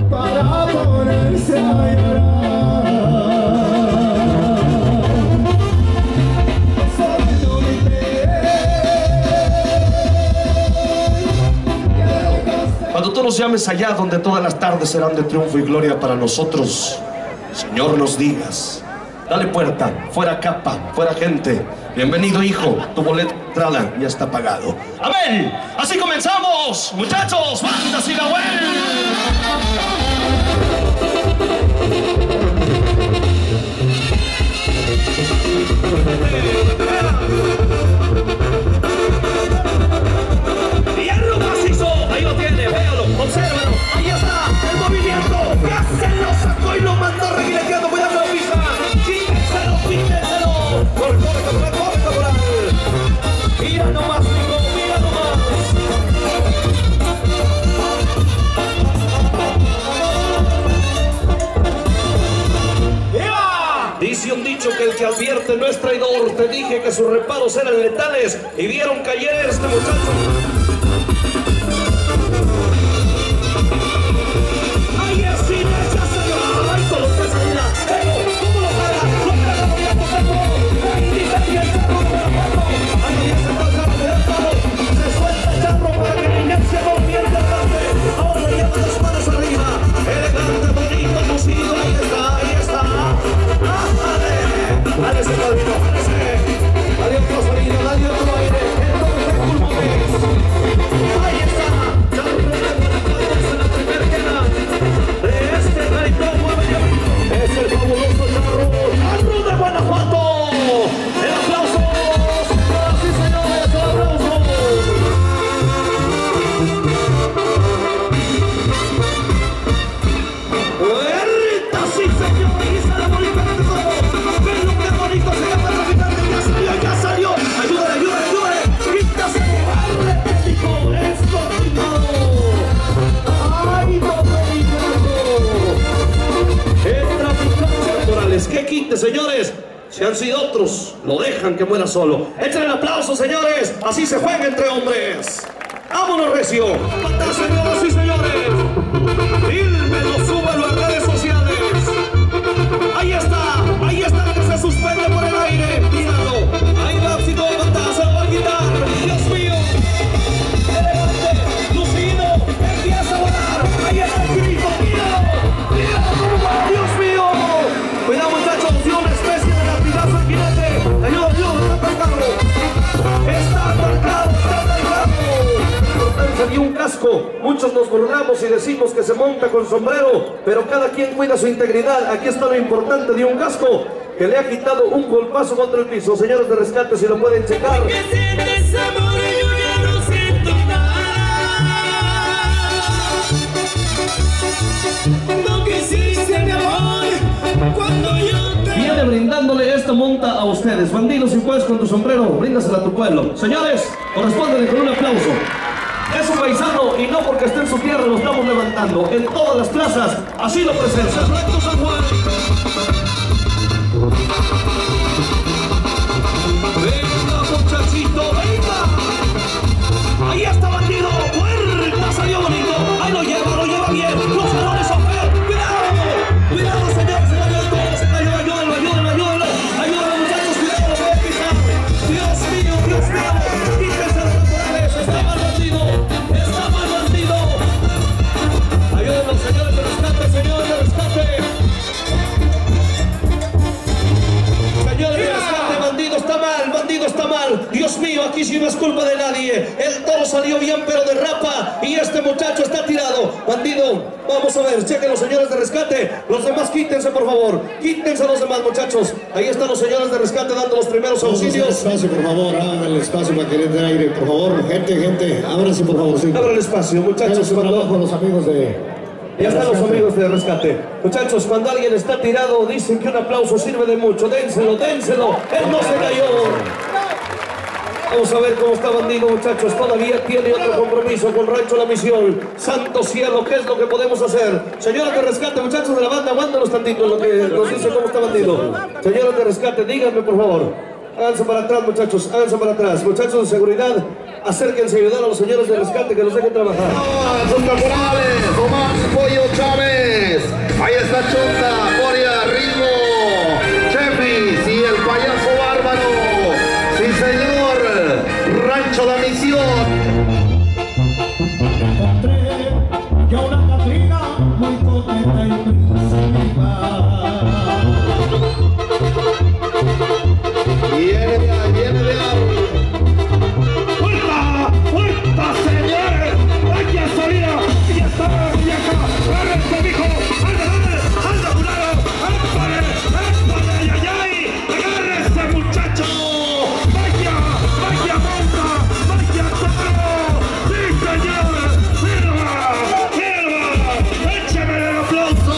para ponerse a llorar. Cuando tú nos llames allá donde todas las tardes serán de triunfo y gloria para nosotros, Señor, nos digas: dale puerta, fuera capa, fuera gente. Bienvenido, hijo, tu boleto de entrada ya está pagado. ¡Amén! Así comenzamos, muchachos, banda Sigahuel. Hierro macizo, ahí lo tiene, véalo, obsérvalo, ahí está, el movimiento, ya se lo sacó y lo mandó reguileteando, cuidado la pista, quítenselo, corre, caporal, mira nomás, hijo, mira nomás. Dice un dicho que el que advierte no es traidor. Te dije que sus reparos eran letales y vieron caer este muchacho. ¡Ay, así me echaste! ¡Ay, con lo que salida! ¿Cómo lo paga? ¡Lo paga, lo voy a pasar todo! ¡Ay, dice aquí el charro de la mano! ¡Ay, no viene el charro de la mano! ¡Se suelta el charro para que la inercia no pierda grande! ¡Ahora lleva las manos arriba! ¡Elegante, bonito, lucido! ¡Ahí está, ahí está! ¡Dale ese padrino, dale otro sonido, dale otro aire! ¡Entonces pulmones! ¡Ahí está! ¡Charro de Guanajuato en la primera queda! De este gaitón mueve es el fabuloso Charro de Guanajuato. ¡El aplauso! ¡Señoras y señores, el aplauso! ¡Puerta, sí, señor! ¡Y se la bonita de todo! ¡Ven lo que bonito se llama traficante! ¡Ya salió! ¡Ayúdale, ayúdale, ayúdale! ¡Quítase! ¡Arre, México! ¡Es complicado! ¡Ay, no, el traficante Morales! ¡Qué quinte, señores! Si han sido otros, lo dejan que muera solo. ¡Echen el aplauso, señores! ¡Así se juega entre hombres! ¡Vámonos, recio! ¡Pata, señoras y señores! ¡Fílmelo, súbelo a redes sociales! ¡Ahí está el que se suspende por el aire! ¡Míralo! ¡Ahí va, si no pata, se lo va a quitar! ¡Dios mío! ¡Elegante! ¡Lucido! ¡Empieza a volar! ¡Ahí está el chico! ¡Míralo! ¡Míralo! ¡Dios mío! ¡Cuidado, muchachos! ¡Dio una especie de latigazo al jinete! ¡Ayuda, ayuda! ¡Está atacado! ¡Está atacado! ¡Está atacado! Se dio un casco. Muchos nos burlamos y decimos que se monta con sombrero, pero cada quien cuida su integridad. Aquí está lo importante de un casco que le ha quitado un golpazo contra el piso. Señores de rescate, si lo pueden checar. ¿Qué sientes, amor? Yo ya no siento nada. No quisiste, mi amor, cuando yo te... Viene brindándole esta monta a ustedes. Bandidos, si puedes con tu sombrero, bríndasela a tu pueblo. Señores, correspóndele con un aplauso. Es un paisano y no porque esté en su tierra lo estamos levantando. En todas las plazas, así lo presenta. Recto San Juan. Venga, muchachito, venga. Ahí está, bandido. Puerta, salió bonito. Ahí lo lleva bien. Los balones son feos. Cuidado, cuidado, señores. Ayúdalo, muchachos. Cuidado, lo voy a pisar. Dios mío, Dios mío. Quítense los naturales. Está mal bandido. Está mal bandido. Ayúdenlos, señores de rescate, señores de rescate. Señores de rescate, bandido está mal. Dios mío, aquí sí no es culpa de nadie. El toro salió bien, pero derrapa. Y este muchacho está tirado. Bandido, vamos a ver, chequen los señores de rescate. Los demás quítense, por favor. Quítense los demás, muchachos. Ahí están los señores de rescate dando los primeros auxilios. Espacio, por favor, abran el espacio para que le den aire, por favor. Gente, ábranse, por favor. Sí. Abran el espacio, muchachos. Con los amigos de... Ya están los amigos de rescate. Muchachos, cuando alguien está tirado, dicen que un aplauso sirve de mucho. Dénselo, dénselo. Él no se cayó. Vamos a ver cómo está bandido, muchachos. Todavía tiene otro compromiso con Rancho La Misión. Santo cielo, ¿qué es lo que podemos hacer? Señores de rescate, muchachos de la banda, aguántanos tantito en lo que nos dice cómo está bandido. Señores de rescate, díganme, por favor. Háganse para atrás, muchachos, háganse para atrás. Muchachos de seguridad, acérquense a ayudar a los señores de rescate que nos dejen trabajar. ¡Sus caporales! ¡Tomás Pollo Chávez! Ahí está Chonda, Boria, Ritmo, Chefis y el payaso bárbaro. Sí, señor. Rancho La Misión. Encontré yo una Catrina muy coqueta y principal. Viene de ahí, viene de ahí. ¡Puerta! ¡Puerta, señores! ¡Aquí ha salido! ¡Y está vieja! ¡Agárrense, mijo! ¡Anda, anda, culero! ¡Épale! ¡Épale! ¡Ay, ay, ay! ¡Agárrense, muchacho! ¡Vaya! ¡Vaya, monta! ¡Vaya, toro! ¡Sí, señor! ¡Firma! ¡Firma! ¡Échame el aplauso!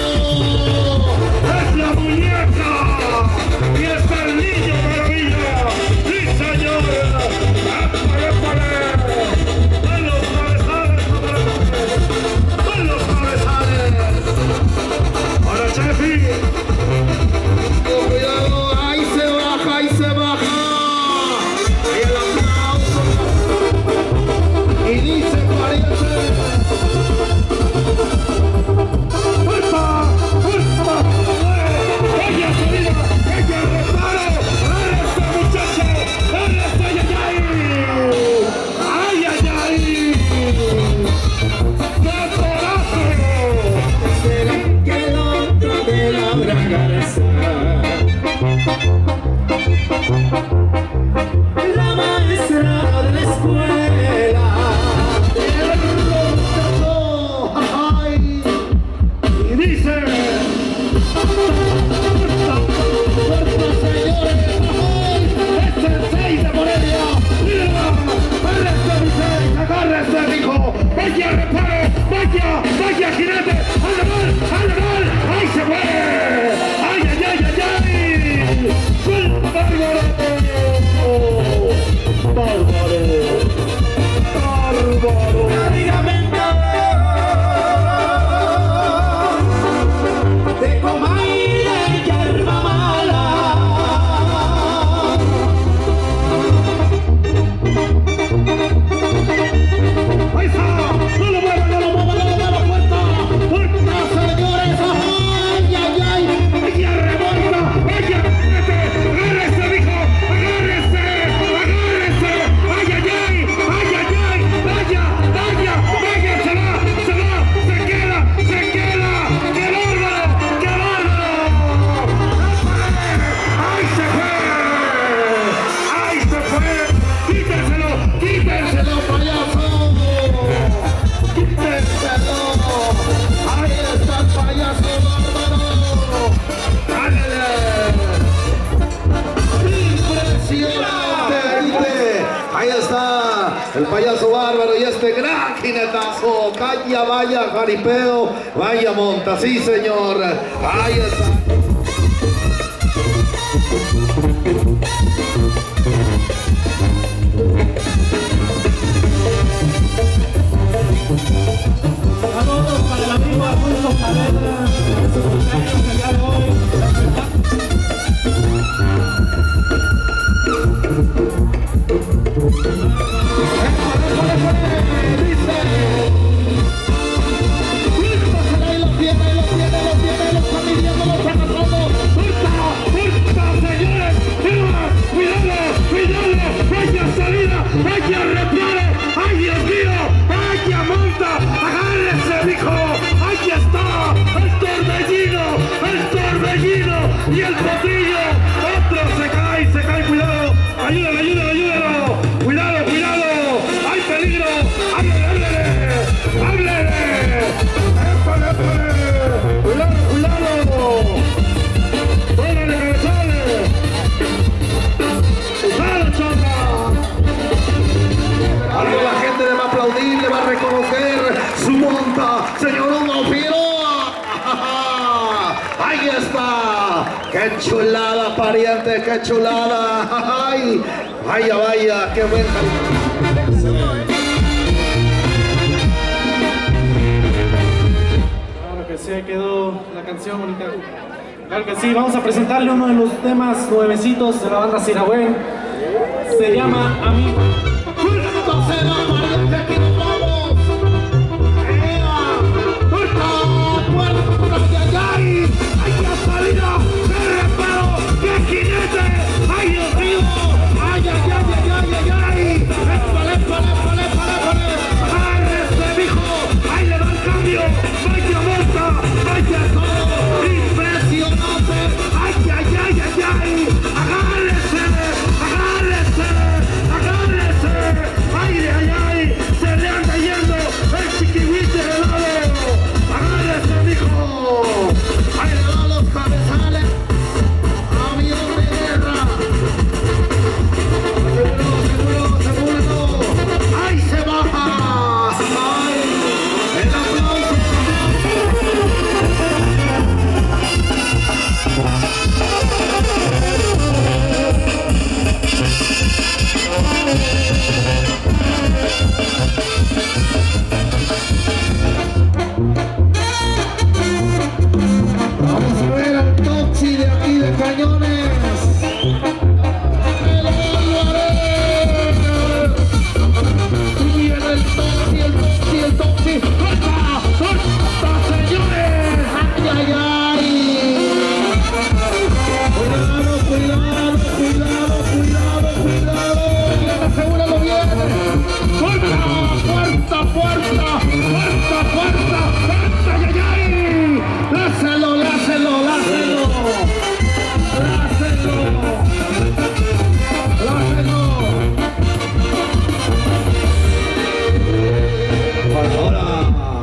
¡Es la muñeca! ¡Y es el niño maravilla! ¡Sí, señor! ¡Épale, épale! ¡Van los cabezales! ¡Van los cabezales! ¡Ahora, Chefi! Cuidado, ahí se baja, ahí se baja. Y el aplauso. Y dice pariente. ¡Fuerza! ¡Fuerza! ¡Ella salida! ¡Ella reparo! ¡Ese muchacho! ¡Ese ay, ay! ¡Ay, ay, ay! ¡Qué coraje! Será que el otro de la bragarza, la maestra de la escuela, El muchacho. Ay. Y dice... Fuerza, señores. Ay. ¡Es el 6 de Morelia! ¡Mira! ¡Agárrese, mi 6! ¡Agárrese, mijo! ¡Vaya, reparo! ¡Vaya! ¡Vaya, jinete! ¡Anda mal! ¡Anda mal! ¡Ahí se fue! ¡Ay, ay, ay, ay, ay! ¡Bárbaro! ¡Bárbaro! ¡Bárbaro! prácticamente de comaire y hierba mala. ¡Ahí está! ¡No lo mueva, no lo mueva, no lo mueva! ¡Puerta! ¡Puerta, señores! ¡Ay, ay, ay! ¡Ella remonta! ¡Ella mete! ¡Agárrese, mijo! ¡Agárrese! ¡Agárrese! ¡Ay, ay, ay! ¡Ay, ay, ay! ¡Vaya! ¡Vaya! ¡Vaya! ¡Se va! ¡Se va! ¡Se queda! ¡Se queda! ¡Qué bárbaro! ¡Qué bárbaro! ¡Ay, se fue! ¡Ay, se fue! ¡Quítenselo! ¡Quítenselo, payaso! ¡Quítenselo! ¡Ahí está el payaso bárbaro! ¡Ándale! Impresionante, ¿viste? Ahí está el payaso bárbaro y este gran jinetazo. Calla, vaya, jaripeo, vaya monta, sí señor. Ahí está. Saludos para el amigo Alfonso Saavedra, su cumpleaños el día de hoy. Ahí lo tiene, lo está midiendo, lo está agarrando. ¡Puerta! ¡Puerta, señores! ¡Mira! ¡Cuidado! ¡Cuidado! ¡Vaya salida! ¡Vaya reparo! ¡Ay, Dios mío! ¡Vaya monta! ¡Agárrese, mijo! ¡Ahí está! ¡El torbellino! ¡El torbellino! ¡Y el potrillo! ¡Otro se cae! ¡Cuidado! ¡Ayúdalo, ayúdalo, ayúdalo! ¡Cuidado, cuidado! ¡Hay peligro! ¡Háblele, háblele! ¡Háblele! ¡Épale, épale! ¡Cuidado, cuidado! ¡Órale, cabezales! ¡Usado, chonda! Algo la gente le va a aplaudir, le va a reconocer su monta. Señor Hugo Figueroa. Ahí está. ¡Qué chulada, pariente! ¡Qué chulada! ¡Ay! ¡Vaya, vaya! ¡Qué buen! Claro que sí, quedó la canción bonita. Claro que sí, vamos a presentarle uno de los temas nuevecitos de la banda Sirahuen. Se llama Amigo. ¡Puerta se va, pariente! ¡Aquí nos vamos! ¡Puerta! ¡Puerta!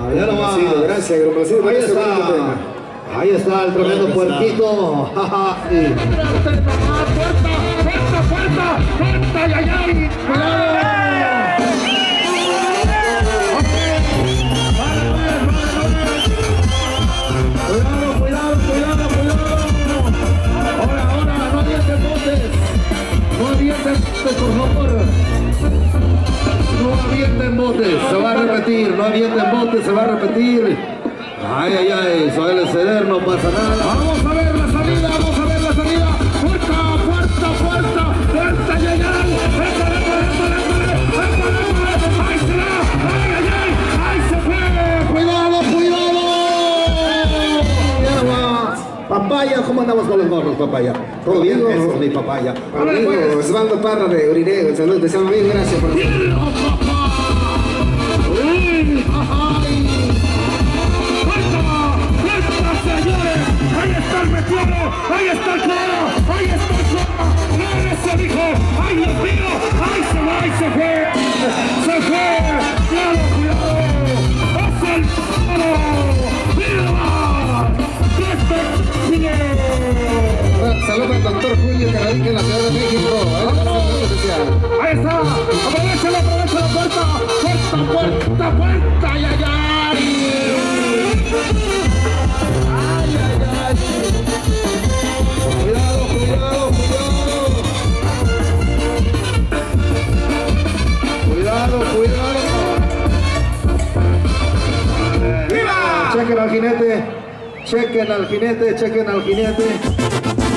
Ya no va. Gracias, complacido. Ahí está. Ahí está el tremendo puerquito. ¡Puerta! ¡Ay! ¡Cuidado! Ahora, no avienten botes. No avienten botes, por favor. No avienten botes, se va a repetir. No avienten botes, se va a repetir. Ay, suele ceder, no pasa nada. Vamos a ver la salida. ¡Puerta! ¡Ay! ¡Ahí se va! ¡Ay, se fue! ¡Cuidado! Papaya, ¿cómo andamos con los gorros, papaya? ¿Todo bien? Eso es mi papaya. Amigo Osvaldo Parra de Urinego, saludos, te llamo bien, gracias por... Señores, ahí está el metido, ahí está el claro, ¡Ese hijo! ¡Ay, Dios mío! ¡Ay, se va! ¡Ay, se fue! ¡Cuidado! ¡Es el claro! ¡Mira! Saludos al doctor Julio que radica en la Ciudad de México. Ahí está, aprovecha la puerta, ay, ay, ay. Cuidado. Chequen al jinete.